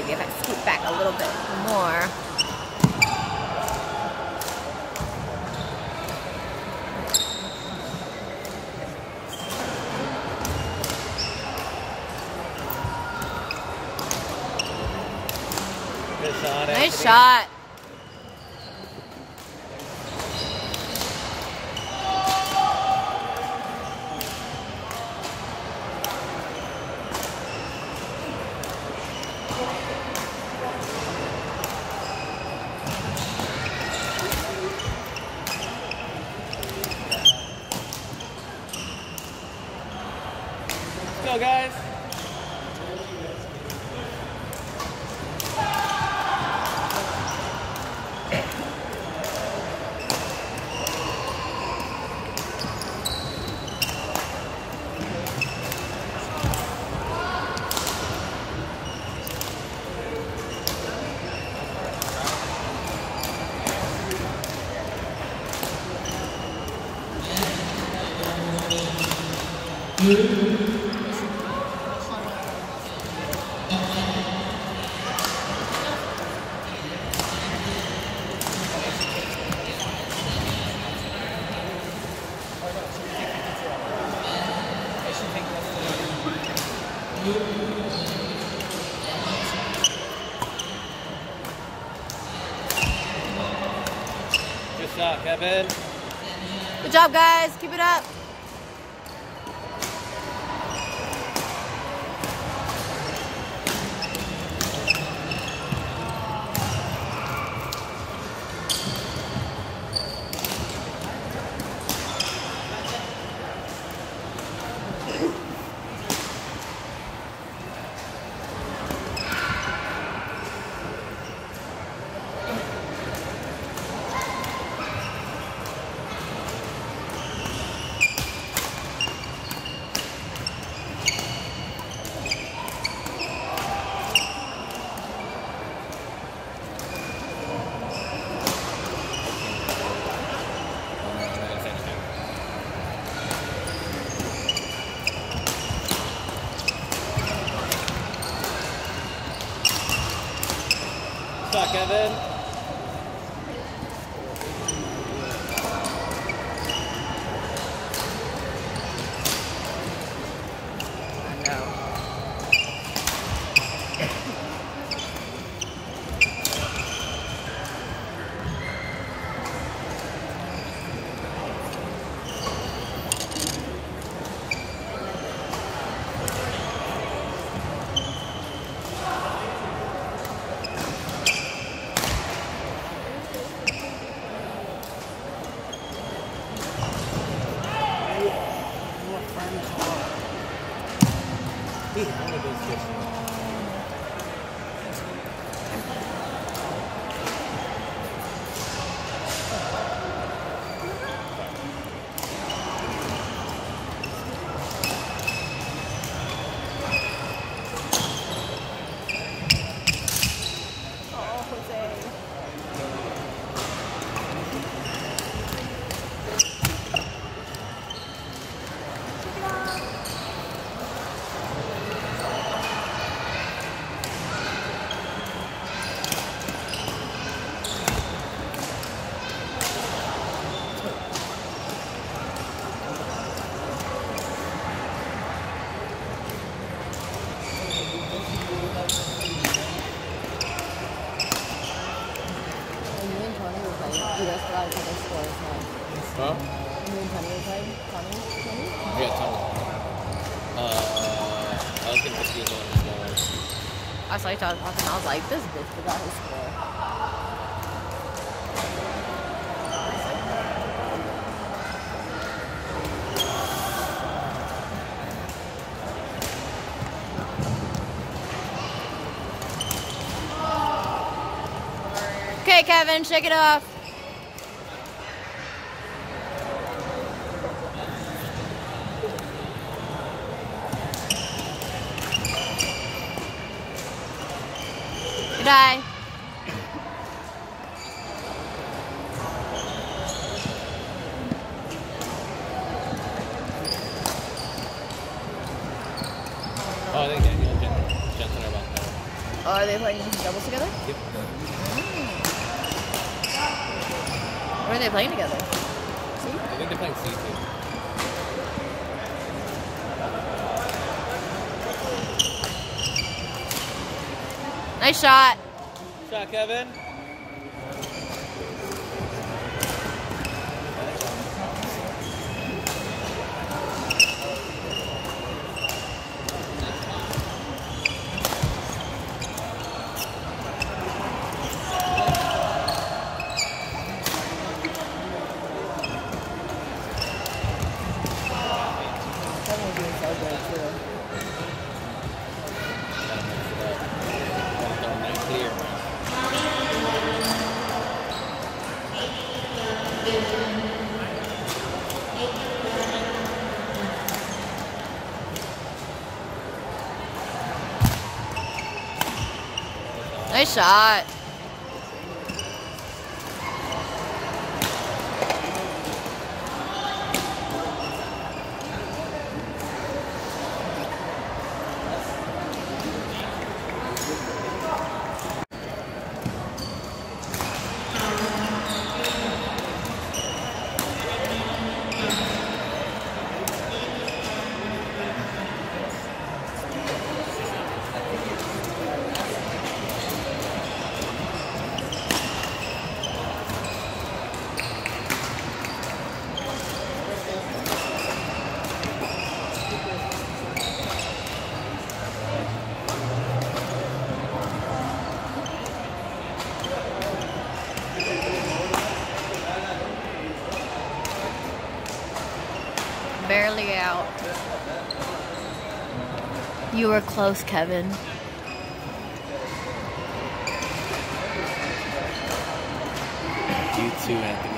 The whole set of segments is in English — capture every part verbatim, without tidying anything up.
maybe if I scoot back a little bit more. Good shot, Nice Anthony. shot. Let's go, guys. Good shot, Kevin. Good job, guys. Keep it up. Good shot, Kevin. I know. He handled those fish. Oh, Jose. You guys forgot each other's scores, huh? Huh? You and Tony were playing? Tony? Tony? Yeah, Tony. Uh, I was gonna confuse on the smaller. I saw you talking about him. I was like, this bitch forgot his score. Okay, Kevin, shake it off. Good eye. Oh, I think Daniel Jen- Jensen are about that. Oh, are they playing doubles together? Yep. Where are they playing together? I think they're playing C two. Nice shot. Shot, Kevin. Someone's doing so good too. Nice clear. Nice shot. Barely out. You were close, Kevin. You too, Anthony.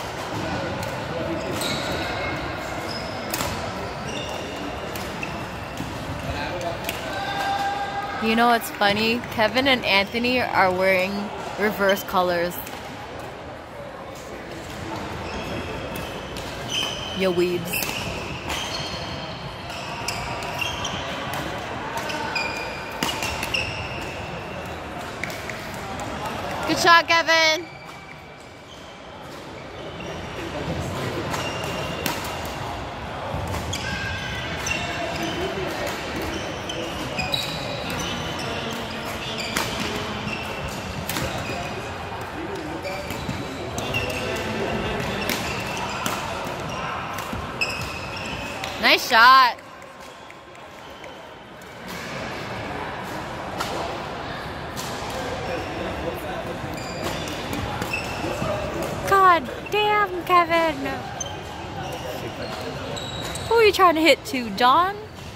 You know what's funny? Kevin and Anthony are wearing reverse colors. Yo weebs. Good shot, Kevin. Nice shot. God damn, Kevin. Who are you trying to hit to, John?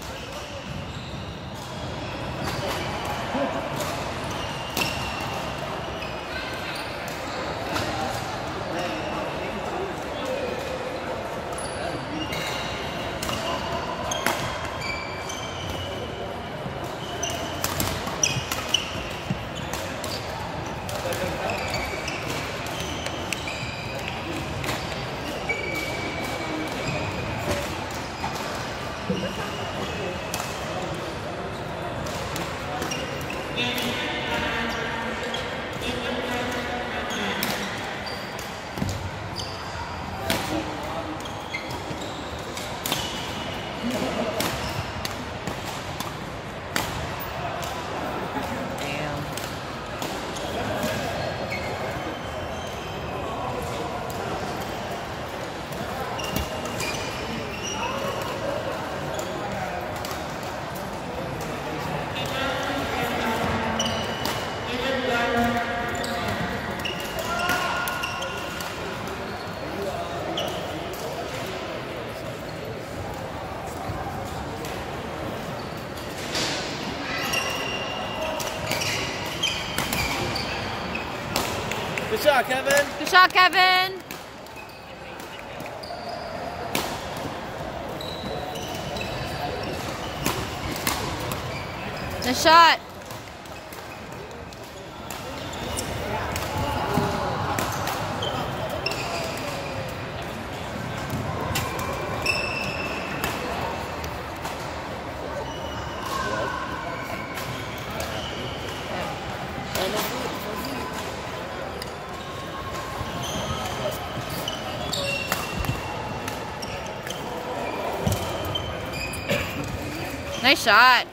Good shot, Kevin. Good shot, Kevin. Nice shot. Nice shot.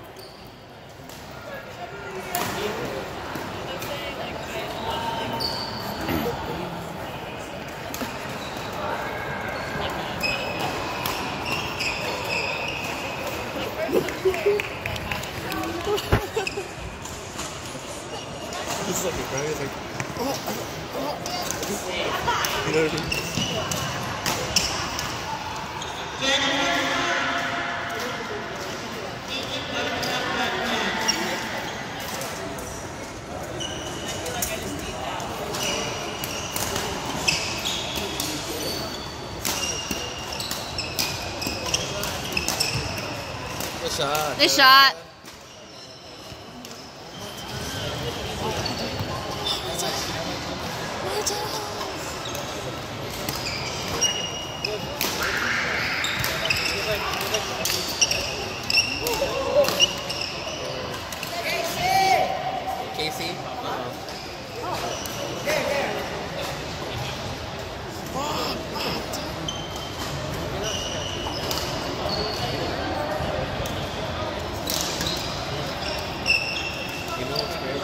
It's like a guy is like, oh, oh. You know what I mean? Good shot. Nice shot. Casey? You know what's great?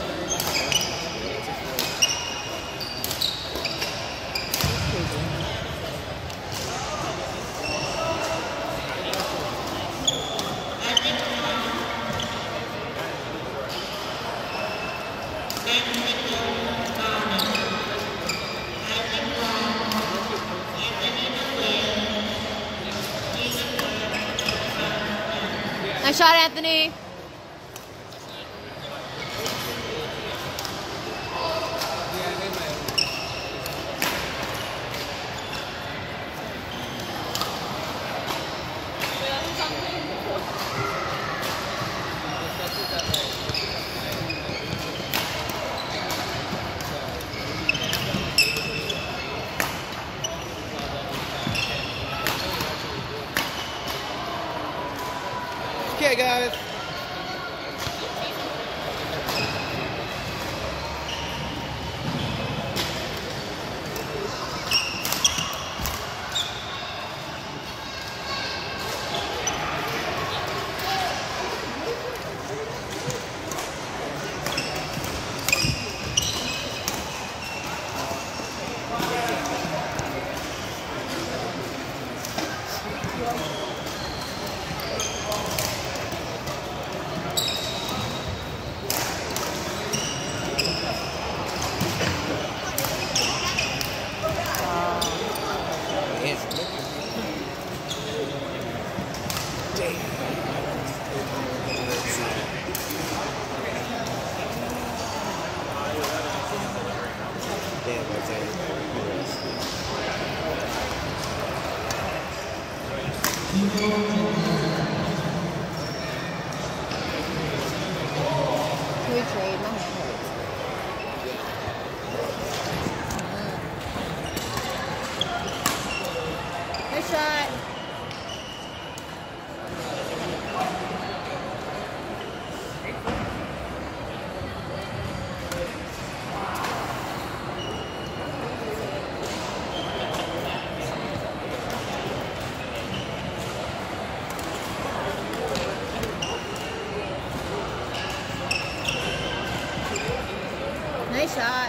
Nice shot, Anthony. Okay, guys. Damn, that's Can we trade? My hand hurts. Nice shot. Nice shot.